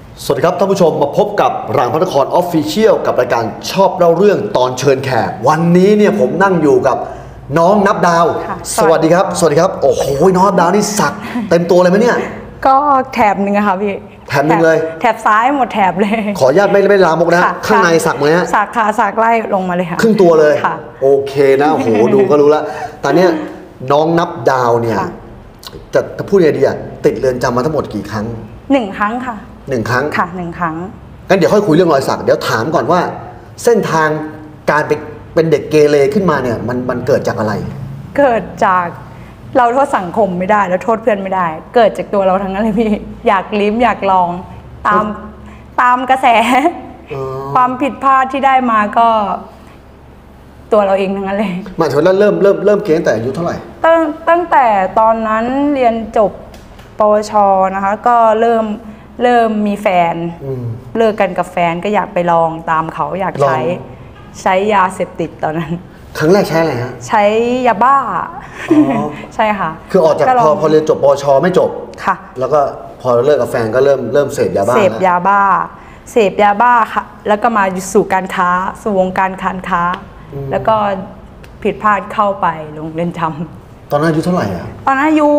สวัสดีครับท่านผู้ชมมาพบกับรางพระนครออฟฟิเชียลกับรายการชอบเล่าเรื่องตอนเชิญแขกวันนี้เนี่ยผมนั่งอยู่กับน้องนับดาวสวัสดีครับสวัสดีครับโอ้โหน้องนับดาวนี่สักเต็มตัวเลยไหมเนี่ยก็แถบหนึ่งอะค่ะพี่แถบหนึ่งเลยแถบซ้ายหมดแถบเลยขออนุญาตไม่ลามกนะข้างในสักไหมฮะสักค่ะสักไล่ลงมาเลยค่ะครึ่งตัวเลยโอเคนะโอ้โหดูก็รู้แล้วตอนนี้น้องนับดาวเนี่ยจะพูดยังไงดีอะติดเรือนจำมาทั้งหมดกี่ครั้ง 1 ครั้งค่ะ 1 ครั้งค่ะ1 ครั้งงั้นเดี๋ยวค่อยคุยเรื่องรอยสักเดี๋ยวถามก่อนว่าเส้นทางการเป็นเด็กเกเรขึ้นมาเนี่ยมันเกิดจากอะไรเกิดจากเราโทษสังคมไม่ได้แล้วโทษเพื่อนไม่ได้เกิดจากตัวเราทั้งนั้นเลยพี่อยากลิ้มอยากลองตามกระแสความผิดพลาดที่ได้มาก็ตัวเราเองทั้งนั้นเลยมาถึงแล้วเริ่มเกณฑ์ตั้งแต่อายุเท่าไหร่ตั้งแต่ตอนนั้นเรียนจบปวชนะคะก็เริ่มมีแฟนเลิกกันกับแฟนก็อยากไปลองตามเขาอยากใช้ยาเสพติดตอนนั้นครั้งแรกใช้อะไรฮะใช้ยาบ้าใช่ค่ะคือออกจากพอเรียนจบปวชไม่จบค่ะแล้วก็พอเลิกกับแฟนก็เริ่มเสพยาบ้าเสพยาบ้าค่ะแล้วก็มาสู่การค้าสู่วงการการค้าแล้วก็ผิดพลาดเข้าไปโรงเรียนจำตอนนั้นอายุเท่าไหร่อ่ะตอนนั้นอายุ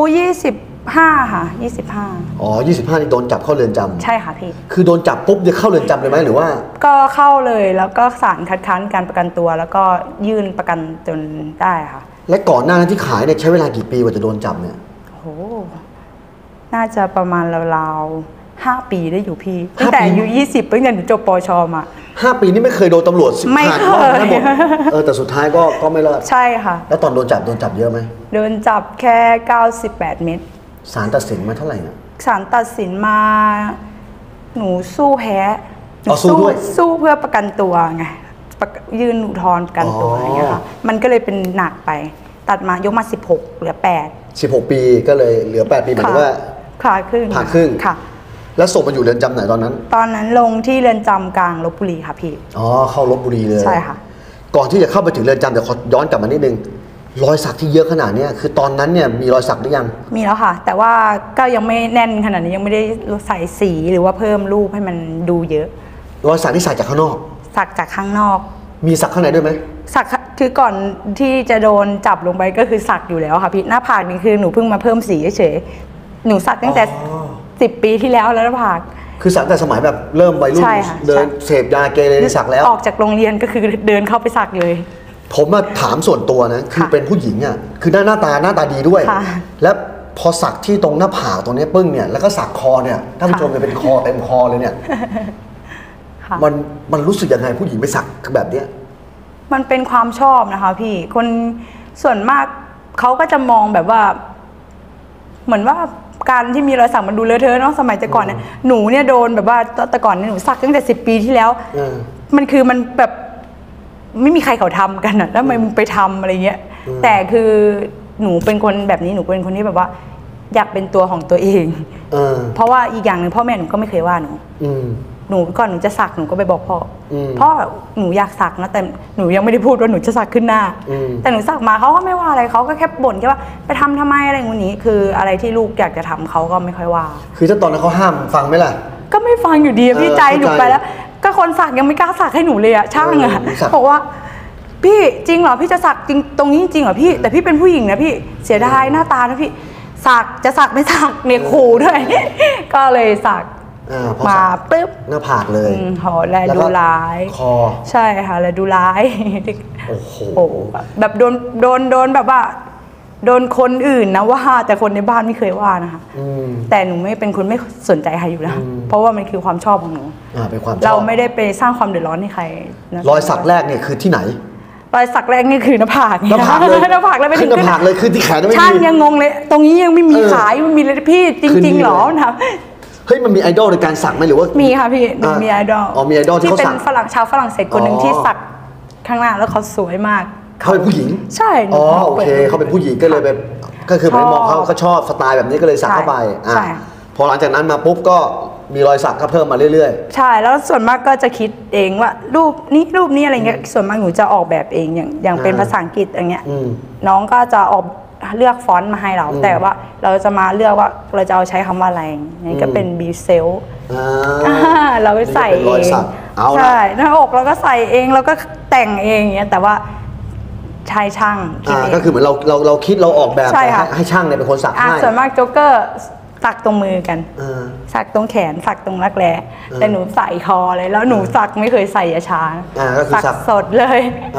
25ค่ะ25 อ๋อ25นี่โดนจับเข้าเรือนจำใช่ค่ะพี่คือโดนจับปุ๊บจะเข้าเรือนจำเลยไหมหรือว่าก็เข้าเลยแล้วก็ศาลคัดค้านการประกันตัวแล้วก็ยื่นประกันจนได้ค่ะและก่อนหน้านั้นที่ขายเนี่ยใช้เวลากี่ปีกว่าจะโดนจับเนี่ยโอ้น่าจะประมาณราวๆ5 ปีได้อยู่พี่ตั้งแต่อายุ20ตั้งแต่หนูจบปชมา 5 ปีนี่ไม่เคยโดนตำรวจไม่เคยแต่สุดท้ายก็ไม่รอดใช่ค่ะแล้วตอนโดนจับเยอะไหมโดนจับแค่98 เม็ดศาลตัดสินมาเท่าไหร่นะศาลตัดสินมาหนูสู้แพ้สู้เพื่อประกันตัวไงยื่นอุทธรณ์ประกันตัวอะไรเงี้ยค่ะมันก็เลยเป็นหนักไปตัดมายกมา16เหลือ 16 ปีก็เลยเหลือ8 ปีหมายถึงว่าผ่าครึ่งค่ะแล้วส่งมาอยู่เรือนจำไหนตอนนั้นลงที่เรือนจำกลางลพบุรีค่ะพี่อ๋อเข้าลพบุรีเลยใช่ค่ะก่อนที่จะเข้าไปถึงเรือนจำเดี๋ยวขอย้อนกลับมานิดนึงรอยสักที่เยอะขนาดนี้คือตอนนั้นเนี่ยมีรอยสักหรือยังมีแล้วค่ะแต่ว่าก็ยังไม่แน่นขนาดนี้ยังไม่ได้ใส่สีหรือว่าเพิ่มรูปให้มันดูเยอะรอยสักที่สักจากข้างนอกสักจากข้างนอกมีสักข้างในด้วยไหมสักคือก่อนที่จะโดนจับลงไปก็คือสักอยู่แล้วค่ะพี่หน้าผากนี่คือหนูเพิ่งมาเพิ่มสีเฉยหนูสักตั้งแต่10 ปีที่แล้วหน้าผากคือสักแต่สมัยแบบเริ่มวัยรุ่นเดินเสพยาเกเรสักแล้วออกจากโรงเรียนก็คือเดินเข้าไปสักเลยผมมาถามส่วนตัวนะคือเป็นผู้หญิงอ่ะคือหน้าตาดีด้วยแล้วพอสักที่ตรงหน้าผากตรงนี้ปึ้งเนี่ยแล้วก็สักคอเนี่ยท่านผู้ชมจะเป็นคอเต็มคอเลยเนี่ยมันรู้สึกยังไงผู้หญิงไปสักแบบเนี้ยมันเป็นความชอบนะคะพี่คนส่วนมากเขาก็จะมองแบบว่าเหมือนว่าการที่มีรอยสักมันดูเลอะเทอะเนาะสมัยแต่ก่อนเนี่ยหนูเนี่ยโดนแบบว่าแต่ก่อนเนี่ยหนูสักตั้งแต่10 ปีที่แล้วมันคือมันแบบไม่มีใครเขาทำกันอะแล้วทำไมมึงไปทำอะไรเงี้ยแต่คือหนูเป็นคนแบบนี้หนูเป็นคนที่แบบว่าอยากเป็นตัวของตัวเองเพราะว่าอีกอย่างหนึ่งพ่อแม่หนูก็ไม่เคยว่าหนูก่อนหนูจะสักหนูก็ไปบอกพ่อหนูอยากสักนะแต่หนูยังไม่ได้พูดว่าหนูจะสักขึ้นหน้าแต่หนูสักมาเขาก็ไม่ว่าอะไรเขาก็แค่บ่นแค่ว่าไปทำไมอะไรอย่างนี้คืออะไรที่ลูกอยากจะทำเขาก็ไม่ค่อยว่าคือถ้าตอนนั้นเขาห้ามฟังไหมล่ะก็ไม่ฟังอยู่ดีพี่ใจหนูไปแล้วก็คนสักยังไม่กล้าสักให้หนูเลยอะช่างอะบอกว่าพี่จริงเหรอพี่จะสักจริงตรงนี้จริงเหรอพี่แต่พี่เป็นผู้หญิงนะพี่เสียดายหน้าตานะพี่สักจะสักไม่สักเนี่ยขู่ด้วยก็เลยสักมาปึ๊บหน้าผากเลยหอแลดูร้ายคอใช่ค่ะแลดูร้ายโอ้โหแบบโดนแบบว่าโดนคนอื่นนะว่าแต่คนในบ้านไม่เคยว่านะคะแต่หนูไม่เป็นคนไม่สนใจใครอยู่แล้วเพราะว่ามันคือความชอบของหนูเป็นความชอบเราไม่ได้ไปสร้างความเดือดร้อนให้ใครรอยสักแรกเนี่ยคือที่ไหนรอยสักแรกนี่คือหน้าผากหน้าผากเลยไม่ถึงหน้าผากเลยคือที่แขนไม่มีช่างยังงงเลยตรงนี้ยังไม่มีขายมันมีเลยพี่จริงๆหรอนะเฮ้ยมันมีไอดอลในการสักไหมหรือว่ามีค่ะพี่มีไอดอลมีไอดอลที่เป็นชาวฝรั่งเศสคนหนึ่งที่สักข้างหน้าแล้วเขาสวยมากเขาเป็นผู้หญิงใช่โอเคเขาเป็นผู้หญิงก็เลยแบบก็คือไม่มองเขาชอบสไตล์แบบนี้ก็เลยสักเข้าไปพอหลังจากนั้นมาปุ๊บก็มีรอยสักก็เพิ่มมาเรื่อยๆใช่แล้วส่วนมากก็จะคิดเองว่ารูปนี้อะไรเงี้ยส่วนมากหนูจะออกแบบเองอย่างเป็นภาษาอังกฤษอย่างเงี้ยน้องก็จะออกเลือกฟอนต์มาให้เรา แต่ว่าเราจะมาเลือกว่าเราจะเอาใช้คำว่าอะไรนี่ก็เป็นบีเซลเราใส่เองใช่หน้าอกเราก็ใส่เองเราก็แต่งเองเงี้ยแต่ว่าชายช่างก็คือเหมือนเราคิดเราออกแบบให้ช่างเนี่ยเป็นคนสักให้ส่วนมากโจ๊กเกอร์สักตรงมือกันสักตรงแขนสักตรงรักแร้แต่หนูใส่คอเลยแล้วหนูสักไม่เคยใส่ยาชาสักสดเลย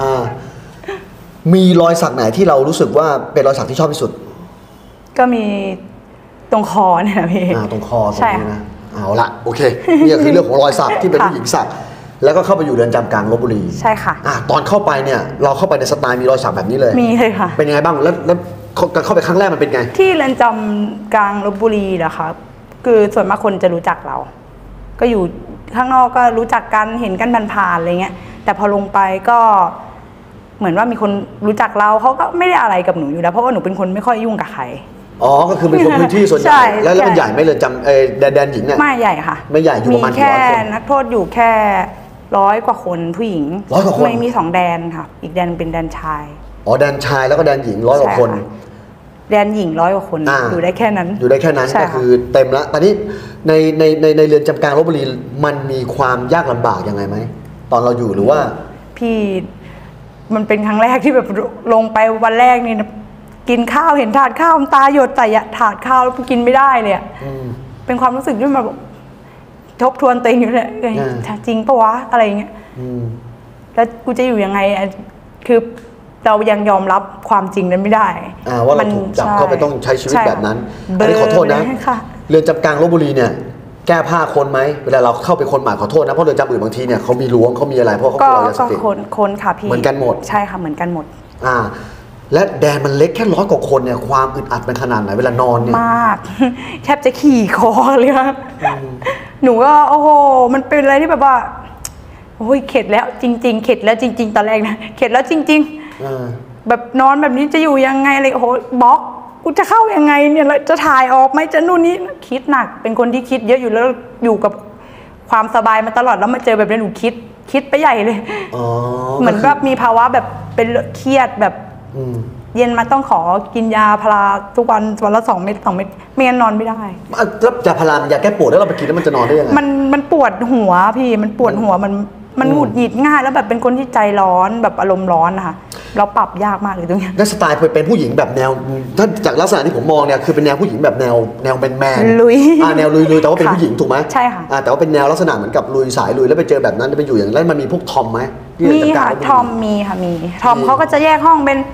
มีรอยสักไหนที่เรารู้สึกว่าเป็นรอยสักที่ชอบที่สุดก็มีตรงคอเนี่ยนะพี่ตรงคอตรงนี้นะเอาละโอเคนี่คือเรื่องของรอยสักที่เป็นผู้หญิงสักแล้วก็เข้าไปอยู่เรือนจำกลางลพบุรีใช่ค่ะตอนเข้าไปเนี่ยเราเข้าไปในสไตล์มีรอยสักแบบนี้เลยมีเลยค่ะเป็นยังไงบ้างแล้วเข้าไปครั้งแรกมันเป็นไงที่เรือนจำกลางลพบุรีนะคะคือส่วนมากคนจะรู้จักเราก็อยู่ข้างนอกก็รู้จักกันเห็นกันผ่านๆอะไรเงี้ยแต่พอลงไปก็เหมือนว่ามีคนรู้จักเราเขาก็ไม่ได้อะไรกับหนูอยู่แล้วเพราะว่าหนูเป็นคนไม่ค่อยยุ่งกับใครก็คือเป็นคนพื้นที่ส่วนใหญ่แล้วมันใหญ่ไหมเรือนจำแดนหญิงเนี่ยไม่ใหญ่ค่ะไม่ใหญ่อยู่ประมาณมีแค่นักโทษอยู่แค่100 กว่าคนผู้หญิง 100 กว่าคนไม่มี2 แดนค่ะอีกแดนเป็นแดนชายแดนชายแล้วก็แดนหญิง100 กว่าคนแดนหญิง100 กว่าคนอยู่ได้แค่นั้นก็คือเต็มแล้วตอนนี้ในเรือนจำกลางลพบุรีมันมีความยากลำบากยังไงไหมตอนเราอยู่หรือว่าพี่มันเป็นครั้งแรกที่แบบลงไปวันแรกนี่กินข้าวเห็นถาดข้าวตาหยดใส่ถาดข้าวแล้วกินไม่ได้เลยเป็นความรู้สึกที่มาทบทวนตัวเองอยู่เลยจริงปะวะอะไรเงี้ยแล้วกูจะอยู่ยังไงคือเรายังยอมรับความจริงนั้นไม่ได้ว่าเราถูกจับเข้าไปต้องใช้ชีวิตแบบนั้นอันนี้ขอโทษนะเรือนจำกลางลพบุรีเนี่ยแก้ผ้าคนไหมเวลาเราเข้าไปคนหมายขอโทษนะเพราะเรือนจำอื่นบางทีเนี่ยเขามีล้วงเขามีอะไรเพราะเขาเราจะก็คนค่ะพี่เหมือนกันหมดใช่ค่ะเหมือนกันหมดและแดนมันเล็กแค่100 กว่าคนเนี่ยความอึดอัดเป็นขนาดไหนเวลานอนเนี่ยมากแทบจะขี่คอเลยค่ะหนูก็โอ้โหมันเป็นอะไรที่แบบว่าโอ้ยเข็ดแล้วจริงๆเข็ดแล้วจริงๆตอนแรกนะเข็ดแล้วจริงๆแบบนอนแบบนี้จะอยู่ยังไงเลยโอ้โหบล็อกกูจะเข้ายังไงเนี่ยจะถ่ายออกไหมจะนู่นนี่คิดหนักเป็นคนที่คิดเยอะอยู่แล้วอยู่กับความสบายมาตลอดแล้วมาเจอแบบนี้หนูคิดไปใหญ่เลยเหมือนแบบมีภาวะแบบเป็นเครียดแบบเย็นมาต้องขอกินยาพาราทุกวันละ2 เม็ดไม่งั้นนอนไม่ได้แล้วยาพารายาแก้ปวดแล้วเราไปกินแล้วมันจะนอนได้ยังไงมันปวดหัวพี่มันปวดหัวมันหงุดหงิดง่ายแล้วแบบเป็นคนที่ใจร้อนแบบอารมณ์ร้อนนะคะเราปรับยากมากเลยตรงนี้แล้วสไตล์เป็นผู้หญิงแบบแนวถ้าจากลักษณะที่ผมมองเนี่ยคือเป็นแนวผู้หญิงแบบแนวแมนลุยแนวลุยแต่ว่าเป็นผู้หญิงถูกไหมใช่ค่ะแต่ว่าเป็นแนวลักษณะเหมือนกับลุยสายลุยแล้วไปเจอแบบนั้นไปอยู่อย่างนั้นมันมีพวกทอมไหมมีค่ะทอมมีค่ะมีทอมเขาก็จะแยกห้องเป็น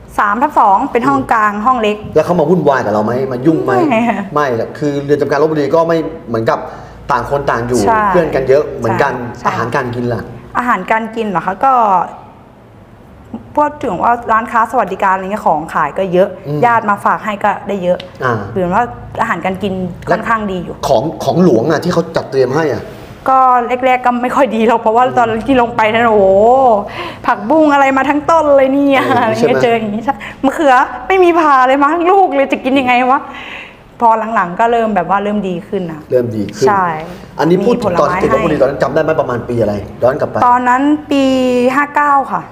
3/2เป็นห้องกลางห้องเล็กแล้วเขามาวุ่นวายกับเราไหมมายุ่งไหมไม่คือเรือนจำกลางลพบุรีก็ไม่เหมือนกับต่างคนต่างอยู่เพื่อนกันเยอะเหมือนกันอาหารการกินล่ะอาหารการกินเหรอคะก็พวกถึงว่าร้านค้าสวัสดิการอะไรเงี้ยของขายก็เยอะญาติมาฝากให้ก็ได้เยอะหรือว่าอาหารการกินค่อนข้างดีอยู่ของหลวงที่เขาจัดเตรียมให้ก็แรกๆก็ไม่ค่อยดีหรอกเพราะว่าตอนที่ลงไปนั่นโอ้ผักบุ้งอะไรมาทั้งต้นเลยนี่อะไรเงี้ยเจออย่างนี้ใช่มะเขือไม่มีผ่าเลยมาทั้งลูกเลยจะกินยังไงวะพอหลังๆก็เริ่มแบบว่าเริ่มดีขึ้นนะเริ่มดีขึ้นใช่อันนี้พูดตอนติดลพบุรีตอนนั้นจำได้ไหมประมาณปีอะไรย้อนกลับไปตอนนั้นปี59ค่ะ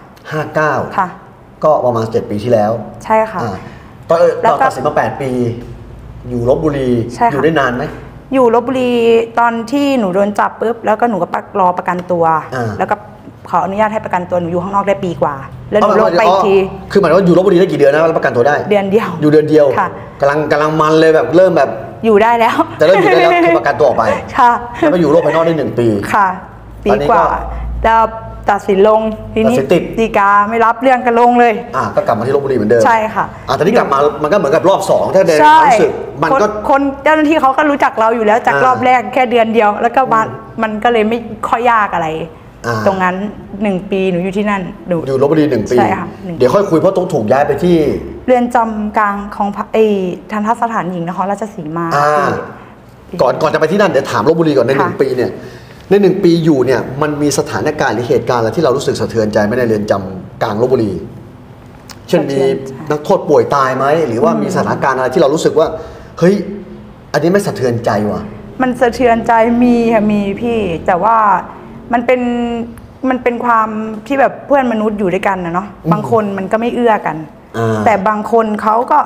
59 ค่ะก็ประมาณ7 ปีที่แล้วใช่ค่ะตอนตัดสินมา8 ปีอยู่ลพบุรีอยู่ได้นานไหมอยู่ลพบุรีตอนที่หนูโดนจับปุ๊บแล้วก็หนูก็รอประกันตัวแล้วก็ขออนุญาตให้ประกันตัวหนูอยู่ข้างนอกได้ปีกว่าแล้วหนูลงไปอีกทีคือหมายว่าอยู่ลพบุรีได้กี่เดือนนะแล้วประกันตัวได้เดือนเดียวอยู่เดือนเดียวกำลังมันเลยแบบเริ่มแบบอยู่ได้แล้วแต่เริ่มอยู่ได้แล้วคือประกันตัวออกไปค่ะแล้วไปอยู่โลกภายนอกได้1 ปีค่ะปีกว่าแล้วตัดสินลงทีนี้ฎีกาไม่รับเรื่องกันลงเลยก็กลับมาที่ลพบุรีเหมือนเดิมใช่ค่ะแต่ที่กลับมามันก็เหมือนกับรอบ2ถ้าเดินรู้สึกมันก็คนเจ้าหน้าที่เขาก็รู้จักเราอยู่แล้วจากรอบแรกแค่เดือนเดียวแล้วก็มันก็เลยไม่ค่อยยากอะไรตรงนั้น1 ปีหนูอยู่ที่นั่นอยู่ลพบุรี1 ปีใช่ค่ะเดี๋ยวค่อยคุยเพราะต้องถูกย้ายไปที่เรือนจำกลางของทัณฑสถานหญิงนครราชสีมาก่อนจะไปที่นั่นเดี๋ยวถามลพบุรีก่อนใน1 ปีเนี่ยใน1 ปีอยู่เนี่ยมันมีสถานการณ์หรือเหตุการณ์อะไรที่เรารู้สึกสะเทือนใจไหมในเรือนจำกลางลพบุรีเช่นมีนักโทษป่วยตายไหมหรือว่ามีสถานการณ์อะไรที่เรารู้สึกว่าเฮ้ยอันนี้ไม่สะเทือนใจว่ะมันสะเทือนใจมีค่ะมีพี่แต่ว่ามันเป็นความที่แบบเพื่อนมนุษย์อยู่ด้วยกันนะเนาะบางคนมันก็ไม่เอื้อกันแต่บางคนเขาก็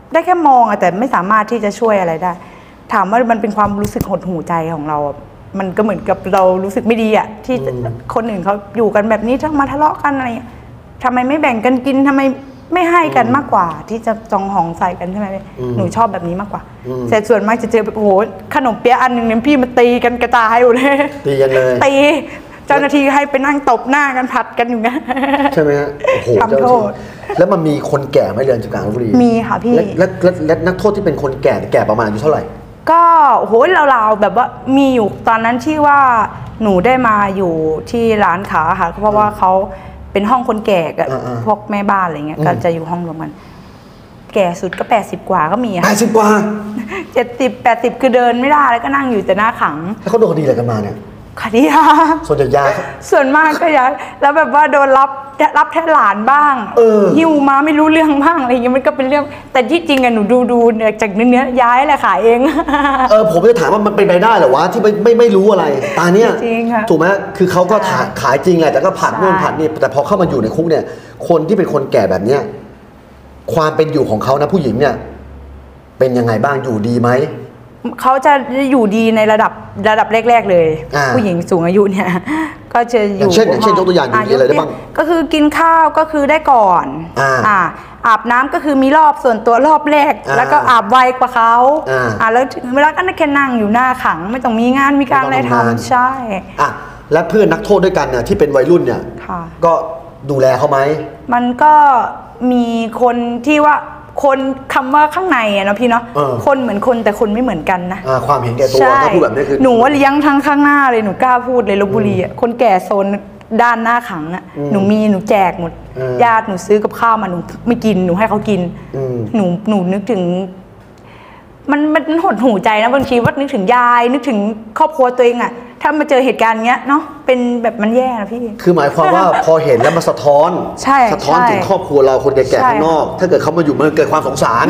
ได้แค่มองอะแต่ไม่สามารถที่จะช่วยอะไรได้ ถามว่ามันเป็นความรู้สึกหดหู่ใจของเราอะมันก็เหมือนกับเรารู้สึกไม่ดีอะที่คนอื่นเขาอยู่กันแบบนี้ทั้งมาทะเลาะกันอะไรทำไมไม่แบ่งกันกินทำไมไม่ให้กันมากกว่า ที่จะจองหองใส่กันใช่ไหมหนูชอบแบบนี้มากกว่าแต่ส่วนมากจะเจอแบบโอ้โหขนมเปี๊ยะอันหนึ่งเนี่ยพี่มาตีกันกระจายอยู่เลยตีกันเลยตีเจ้าหน้าที่ให้ไปนั่งตบหน้ากันผัดกันอยู่นะใช่ไหมฮะโอ้โหทำโทษแล้วมันมีคนแก่ไหมเรือนจำกลางลพบุรีมีค่ะพี่และนักโทษที่เป็นคนแก่ประมาณอายุเท่าไหร่ก็โอ้โหเราแบบว่ามีอยู่ตอนนั้นที่ว่าหนูได้มาอยู่ที่ร้านขาค่ะเพราะว่าเขาเป็นห้องคนแก่กับพวกแม่บ้านอะไรเงี้ยก็จะอยู่ห้องรวมกันแก่สุดก็80 กว่าก็มีค่ะ 80 กว่า 70-80คือเดินไม่ได้แล้วก็นั่งอยู่แต่หน้าขังแล้วเขาโดนคดีอะไรกันมาเนี่ยคดียาส่วนใหญ่ยาส่วนมากก็ยาแล้วแบบว่าโดนรับแทนหลานบ้างหิวมาไม่รู้เรื่องบ้างอะไรอย่างเงี้ยมันก็เป็นเรื่องแต่ที่จริงอะหนูดูเนี่ยจากเนื้อย้ายแหละขายเองผมจะถามว่ามันเป็นไปได้เหรอวะที่ไม่รู้อะไรตาเนี่ยจริงค่ะถูกไหมคือเขาก็ขายจริงแหละแต่ก็ผัดนู่นผัดนี่แต่พอเข้ามาอยู่ในคุกเนี่ยคนที่เป็นคนแก่แบบเนี้ยความเป็นอยู่ของเขานะผู้หญิงเนี่ยเป็นยังไงบ้างอยู่ดีไหมเขาจะอยู่ดีในระดับแรกๆเลยผู้หญิงสูงอายุเนี่ยก็จะอยู่เช่นยกตัวอย่างอยู่อะไรได้บ้างก็คือกินข้าวก็คือได้ก่อนอาบน้ำก็คือมีรอบส่วนตัวรอบแรกแล้วก็อาบไวกว่าเขาแล้วเวลาก็แค่นั่งอยู่หน้าขังไม่ต้องมีงานมีการอะไรทำใช่และเพื่อนนักโทษด้วยกันเนี่ยที่เป็นวัยรุ่นเนี่ยก็ดูแลเขาไหมมันก็มีคนที่ว่าคนคำว่าข้างในอะเนาะพี่เนาะคนเหมือนคนแต่คนไม่เหมือนกันนะความเห็นแก่ตัวถ้าพูดแบบนี้คือหนูว่าเลี้ยงทั้งข้างหน้าเลยหนูกล้าพูดเลยลพบุรีอะคนแก่โซนด้านหน้าขังอะหนูแจกหมดญาติหนูซื้อกับข้าวมาหนูไม่กินหนูให้เขากินหนูนึกถึงมันหดหูใจนะบางทีว่านึกถึงยายนึกถึงครอบครัวตัวเองอะถ้ามาเจอเหตุการณ์เงี้ยเนาะเป็นแบบมันแย่นะพี่คือหมายความว่าพอเห็นแล้วมันสะท้อนถึงครอบครัวเราคนแก่ๆข้างนอกถ้าเกิดเขามาอยู่มันเกิดความสงสาร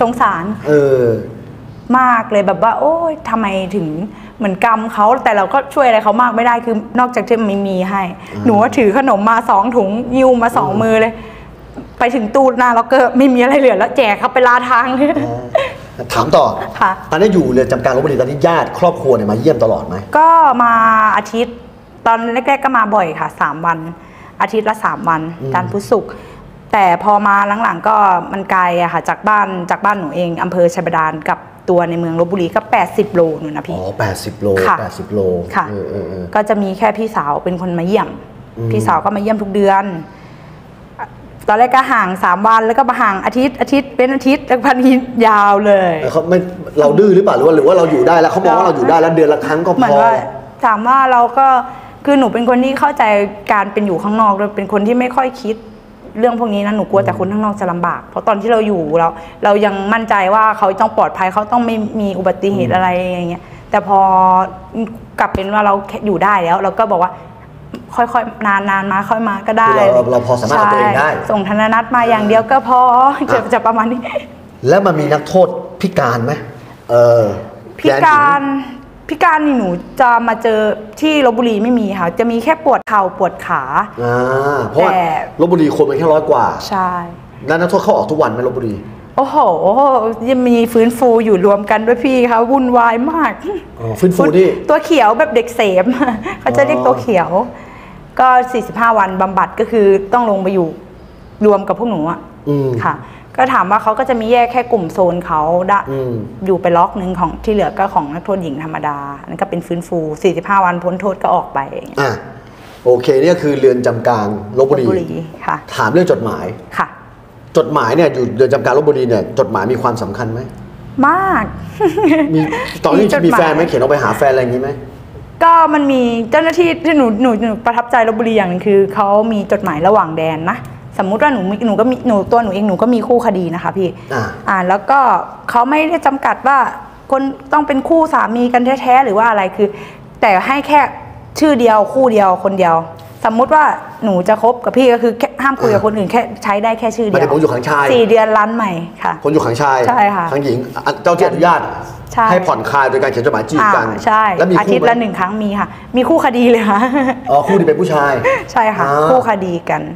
มากเลยแบบว่าโอ้ยทำไมถึงเหมือนกรรมเขาแต่เราก็ช่วยอะไรเขามากไม่ได้คือนอกจากที่ไม่มีให้หนูว่าถือขนมมา2 ถุงยิวมา2 มือเลยไปถึงตู้หน้าแล้วก็ไม่มีอะไรเหลือแล้วแจกเขาไปลาทางเลยถามต่อตอนนี้อยู่เรือนจำกลางลพบุรีตอนนี้ญาติครอบครัวเนี่ยมาเยี่ยมตลอดไหมก็มาอาทิตย์ตอนแรกๆก็มาบ่อยค่ะ3 วันอาทิตย์ละ3 วันจันทร์พุธศุกร์แต่พอมาหลังๆก็มันไกลอะค่ะจากบ้านหนูเองอำเภอชัยบาดาลกับตัวในเมืองลพบุรีก็80 โลนู่นนะพี่ 80 โล80 โลค่ะก็จะมีแค่พี่สาวเป็นคนมาเยี่ยมพี่สาวก็มาเยี่ยมทุกเดือนตอนแรกก็ห่าง3 วันแล้วก็มาห่างอาทิตย์เป็นอาทิตย์แล้วพันทียาวเลยเขาไม่เราดื้อหรือเปล่าหรือว่าเราอยู่ได้แล้วเขามองว่าเราอยู่ได้แล้วเดือนละครั้งก็พอถามว่าเราก็คือหนูเป็นคนที่เข้าใจการเป็นอยู่ข้างนอกด้วยเป็นคนที่ไม่ค่อยคิดเรื่องพวกนี้นะหนูกลัวแต่คนข้างนอกจะลำบากเพราะตอนที่เราอยู่เรายังมั่นใจว่าเขาต้องปลอดภัยเขาต้องไม่มีอุบัติเหตุอะไรอย่างเงี้ยแต่พอกลับเป็นว่าเราอยู่ได้แล้วเราก็บอกว่าค่อยๆนานมาค่อยมาก็ได้เราพอสามารถเอาตัวเองได้ส่งธนนัตมาอย่างเดียวก็พอจะประมาณนี้แล้วมันมีนักโทษพิการไหมพิการนี่หนูจะมาเจอที่ลพบุรีไม่มีค่ะจะมีแค่ปวดเข่าปวดขาเพราะลพบุรีคนมันแค่100 กว่าใช่แล้วนักโทษเข้าออกทุกวันไหมลพบุรีโอ้โหยังมีฟื้นฟูอยู่รวมกันด้วยพี่เขาวุ่นวายมากฟื้นฟูนี่ตัวเขียวแบบเด็กเสมเขาจะเรียกตัวเขียวก็45 วันบำบัดก็คือต้องลงไปอยู่รวมกับพวกหนูอ่ะค่ะก็ถามว่าเขาก็จะมีแยกแค่กลุ่มโซนเขาอยู่ไปล็อกนึงของที่เหลือก็ของนักโทษหญิงธรรมดานั่นก็เป็นฟื้นฟู45 วันพ้นโทษก็ออกไปโอเคนี่คือเรือนจำกลางลพบุรีค่ะถามเรื่องจดหมายค่ะจดหมายเนี่ยอยู่เรือนจำกลางลพบุรีเนี่ยจดหมายมีความสำคัญไหมมากมีตอนนี้มีแฟนไหมเขียนเอาไปหาแฟนอะไรอย่างนี้ไหมก็มันมีเจ้าหน้าที่ที่หนูประทับใจลพบุรีอย่างนึงคือเขามีจดหมายระหว่างแดนนะสมมุติว่าหนูก็มีตัวหนูเองหนูก็มีคู่คดีนะคะพี่แล้วก็เขาไม่ได้จำกัดว่าคนต้องเป็นคู่สามีกันแท้ๆหรือว่าอะไรคือแต่ให้แค่ชื่อเดียวคู่เดียวคนเดียวสมมุติว่าหนูจะคบกับพี่ก็คือห้ามคุยกับคนอื่นแค่ใช้ได้แค่ชื่อเดียวผมอยู่ขังชาย 4 เดือนร้านใหม่ค่ะคนอยู่ขังชายใช่ค่ะขังหญิงเจ้าที่อนุญาตให้ผ่อนคลายโดยการเขียนจดหมายจีบกันใช่แล้วมีอาทิตย์ละ1 ครั้งมีค่ะมีคู่คดีเลยค่ะคู่ที่เป็นผู้ชายใช่ค่ะคู่คดีกัน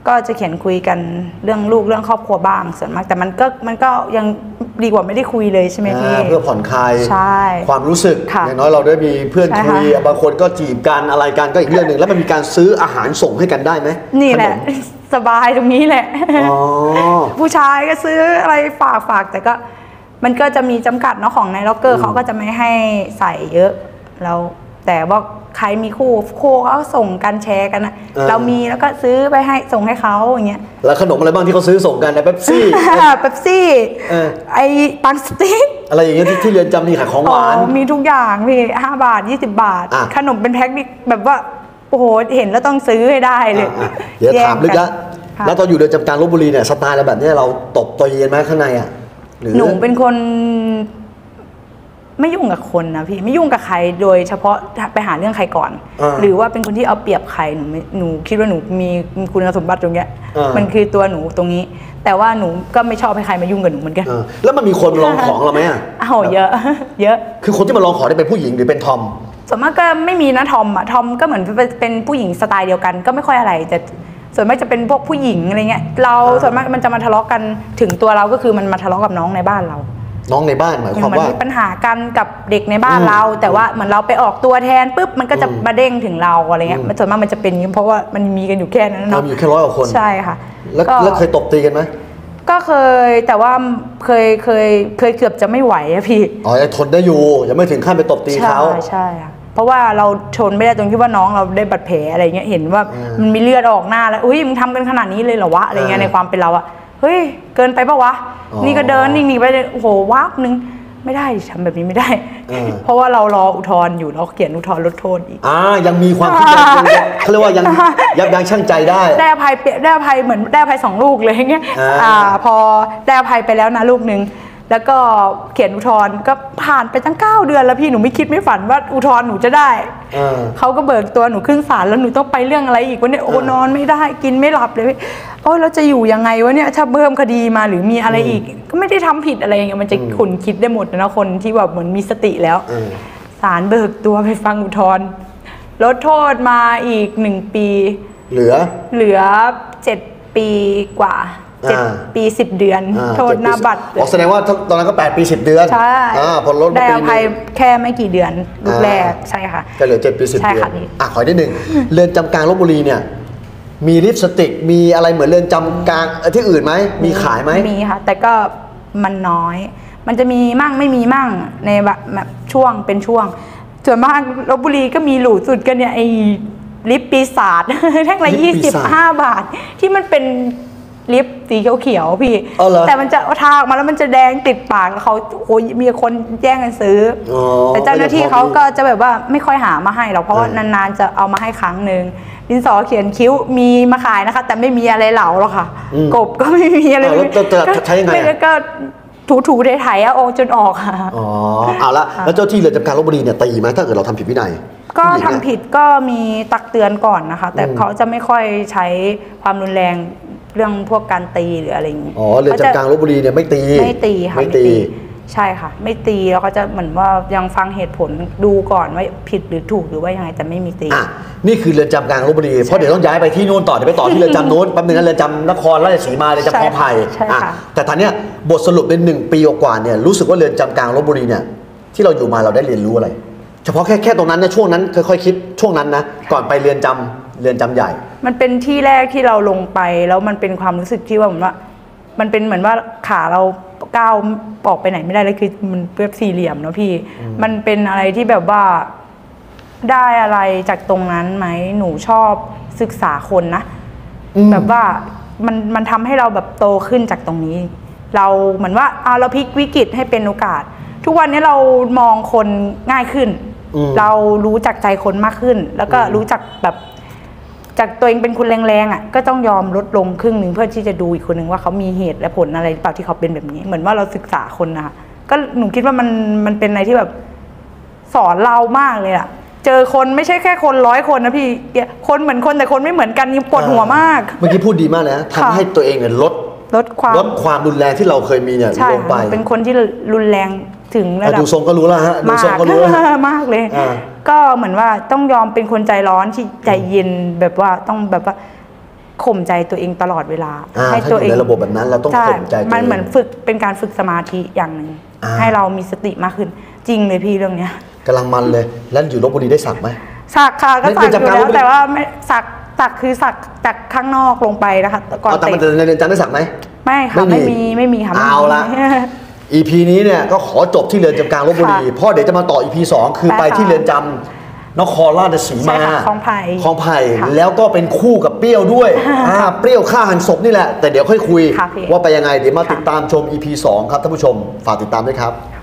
ก็จะเขียนคุยกันเรื่องลูกเรื่องครอบครัวบ้างส่วนมากแต่มันก็ยังดีกว่าไม่ได้คุยเลยใช่ไหมพี่เพื่อผ่อนคลายใช่ความรู้สึกอย่างน้อยเราได้มีเพื่อนคุยบางคนก็จีบกันอะไรกันก็อีกเรื่องหนึ่งแล้วมันมีการซื้ออาหารส่งให้กันได้ไหมนี่แหละสบายตรงนี้แหละผู้ชายก็ซื้ออะไรฝากแต่ก็มันก็จะมีจำกัดเนาะของในล็อกเกอร์เขาก็จะไม่ให้ใส่เยอะแล้วแต่ว่าใครมีคู่เขาส่งกันแชร์กันนะเรามีแล้วก็ซื้อไปให้ส่งให้เขาอย่างเงี้ยแล้วขนมอะไรบ้างที่เขาซื้อส่งกันในเป๊ปซี่เป๊ปซี่ไอปังสติ๊กอะไรอย่างเงี้ยที่เรือนจำมีขายของหวานมีทุกอย่างพี่5 บาท20 บาทขนมเป็นแพ็คนี่แบบว่าโอ้โหเห็นแล้วต้องซื้อให้ได้เลยเดี๋ยวถามลึกแล้วตอนอยู่เรือนจำกลางลพบุรีเนี่ยสไตล์อะไรแบบนี้เราตบตีกันไหมข้างในอ่ะหนูเป็นคนไม่ยุ่งกับคนนะพี่ไม่ยุ่งกับใครโดยเฉพาะไปหาเรื่องใครก่อนหรือว่าเป็นคนที่เอาเปรียบใครหนูคิดว่าหนูมีคุณสมบัติตรงเนี้ยมันคือตัวหนูตรงนี้แต่ว่าหนูก็ไม่ชอบให้ใครมายุ่งกับหนูเหมือนกันแล้วมันมีคนลองของเราไหมอ่ะเยอะเยอะคือคนที่มาลองของได้เป็นผู้หญิงหรือเป็นทอมส่วนมากก็ไม่มีนะทอมก็เหมือนเป็นผู้หญิงสไตล์เดียวกันก็ไม่ค่อยอะไรแต่ส่วนมากจะเป็นพวกผู้หญิงอะไรเงี้ยเราส่วนมากมันจะมาทะเลาะกันถึงตัวเราก็คือมันมาทะเลาะกับน้องในบ้านเราน้องในบ้านหมายความว่ามีปัญหากันกับเด็กในบ้านเราแต่ว่าเหมือนเราไปออกตัวแทนปุ๊บมันก็จะมาเด้งถึงเราอะไรเงี้ยส่วนมากมันจะเป็นอย่างนี้เพราะว่ามันมีกันอยู่แค่นั้นเนาะมีอยู่แค่100 กว่าคนใช่ค่ะแล้วเคยตบตีกันไหมก็เคยแต่ว่าเคยเกือบจะไม่ไหวอะพี่ทนได้อยู่ยังไม่ถึงขั้นไปตบตีเขาใช่ค่ะเพราะว่าเราทนไม่ได้ตรงที่ว่าน้องเราได้บาดแผลอะไรเงี้ยเห็นว่ามันมีเลือดออกหน้าแล้วมึงทำกันขนาดนี้เลยเหรอวะอะไรเงี้ยในความเป็นเราอะเฮ้ยเกินไปปะวะนี่ก็เดินนิ่งๆไปโอ้โหวับนึงไม่ได้ทำแบบนี้ไม่ได้เพราะว่าเรารออุทธรณ์อยู่เราเขียนอุทธรณ์ลดโทษอีกยังมีความคิดเขาเรียกว่ายังยับยั้งชั่งใจได้อภัยเหมือนได้อภัย2 ลูกเลยอย่างเงี้ยพอได้อภัยไปแล้วนะลูกนึงแล้วก็เขียนอุทธรณ์ก็ผ่านไปตั้ง9 เดือนแล้วพี่หนูไม่คิดไม่ฝันว่าอุทธรณ์หนูจะได้เขาก็เบิกตัวหนูขึ้นศาลแล้วหนูต้องไปเรื่องอะไรอีกวะเนี่ยนอนไม่ได้กินไม่หลับเลยเราจะอยู่ยังไงวะเนี่ยถ้าเพิ่มคดีมาหรือมีอะไรอีกก็ไม่ได้ทำผิดอะไรอย่างเงี้ยมันจะขุนคิดได้หมดนะคนที่แบบเหมือนมีสติแล้วศาลเบิกตัวไปฟังอุทธรณ์ลดโทษมาอีก1 ปีเหลือ7 ปีกว่า7 ปี 10 เดือนโทษหน้าบัตรแสดงว่าตอนนั้นก็8 ปี 10 เดือนใช่พอลดได้อภัยแค่ไม่กี่เดือนลูกแรกใช่ค่ะก็เหลือ7 ปี 10 เดือนขอได้หนึ่งเรือนจำกลางลพบุรีเนี่ยมีลิปสติกมีอะไรเหมือนเรือนจำกลางที่อื่นไหมมีขายไหมมีค่ะแต่ก็มันน้อยมันจะมีมั่งไม่มีมั่งในแบบช่วงเป็นช่วงส่วนมากลพบุรีก็มีหรูสุดกันเนี่ยไอ้ลิปปีศาจแท่งละ25 บาทที่มันเป็นลิปสีเขียวๆพี่แต่มันจะทาออกมาแล้วมันจะแดงติดปากเขามีคนแย่งกันซื้อแต่เจ้าหน้าที่เขาก็จะแบบว่าไม่ค่อยหามาให้หรอกเพราะว่านานๆจะเอามาให้ครั้งนึงดินสอเขียนคิ้วมีมาขายนะคะแต่ไม่มีอะไรเหลาหรอกค่ะกบก็ไม่มีอะไรใช้ยังไงแล้วก็ถูๆไถๆเอาจนออกค่ะเอาละแล้วเจ้าที่เรือนจำกลางลพบุรีเนี่ยตีไหมถ้าเกิดเราทำผิดวินัยก็ทำผิดก็มีตักเตือนก่อนนะคะแต่เขาจะไม่ค่อยใช้ความรุนแรงเรื่องพวกการตีหรืออะไรอย่างนี้เรือนจำกลางลพบุรีเนี่ยไม่ตีค่ะไม่ตีใช่ค่ะไม่ตีแล้วเขาจะเหมือนว่ายังฟังเหตุผลดูก่อนว่าผิดหรือถูกหรือว่ายังไงแต่ไม่มีตีนี่คือเรือนจำกลางลพบุรีเพราะเดี๋ยวต้องย้ายไปที่นู่นต่อเดี๋ยวไปต่อที่เรือนจำโน้นแป๊บนึงนะเรือนจำนครราชสีมาเรือนจำคลองไผ่แต่ตอนนี้บทสรุปใน1 ปีกว่าเนี่ยรู้สึกว่าเรือนจำกลางลพบุรีเนี่ยที่เราอยู่มาเราได้เรียนรู้อะไรเฉพาะแค่ตรงนั้นเนี่ยช่วงนั้นค่อยๆคิดช่วงนั้นนะก่อนไปเรือนจำใหญ่มันเป็นที่แรกที่เราลงไปแล้วมันเป็นความรู้สึกที่ว่าเหมือนว่ามันเป็นเหมือนว่าขาเราก้าวออกไปไหนไม่ได้เลยคือมันเป็นสี่เหลี่ยมเนาะพี่มันเป็นอะไรที่แบบว่าได้อะไรจากตรงนั้นไหมหนูชอบศึกษาคนนะแบบว่ามันทำให้เราแบบโตขึ้นจากตรงนี้เราเหมือนว่าเราพลิกวิกฤตให้เป็นโอกาสทุกวันนี้เรามองคนง่ายขึ้นเรารู้จักใจคนมากขึ้นแล้วก็รู้จักแบบจากตัวเองเป็นคนแรงๆก็ต้องยอมลดลงครึ่งหนึ่งเพื่อที่จะดูอีกคนหนึ่งว่าเขามีเหตุและผลอะไรหรือเปล่าที่เขาเป็นแบบนี้เหมือนว่าเราศึกษาคนนะคะก็หนูคิดว่ามันเป็นอะไรที่แบบสอนเรามากเลยอะเจอคนไม่ใช่แค่คน100 คนนะพี่คนเหมือนคนแต่คนไม่เหมือนกันยังปวดหัวมากเมื่อกี้พูดดีมากนะทำให้ตัวเองเนี่ยลดความรุนแรงที่เราเคยมีเนี่ยลงไปเป็นคนที่รุนแรงถึงระดับดูทรงก็รู้แล้วฮะดูทรงก็รู้แล้วมากเลยก็เหมือนว่าต้องยอมเป็นคนใจร้อนที่ใจเย็นแบบว่าต้องแบบว่าข่มใจตัวเองตลอดเวลาถ้าอยู่ในระบบแบบนั้นเราต้องข่มใจตัวเองมันเหมือนฝึกเป็นการฝึกสมาธิอย่างหนึ่งให้เรามีสติมากขึ้นจริงเลยพี่เรื่องเนี้ยกำลังมันเลยแล้วอยู่ลพบุรีได้สักไหมสักค่ะก็สักอยู่แล้วแต่ว่าไม่สักคือสักจากข้างนอกลงไปนะคะก่อนแต่มันในเรือนจำได้สักไหมไม่ค่ะไม่มีค่ะเอาละ EP นี้เนี่ยก็ขอจบที่เรือนจำกลางลพบุรีเพราะเดี๋ยวจะมาต่อ EP 2 คือไปที่เรือนจำนครราชสีมาคลองไผ่แล้วก็เป็นคู่กับเปรี้ยวด้วยเปรี้ยวฆ่าหันศพนี่แหละแต่เดี๋ยวค่อยคุยว่าไปยังไงเดี๋ยวมาติดตามชม EP 2 ครับท่านผู้ชมฝากติดตามด้วยครับ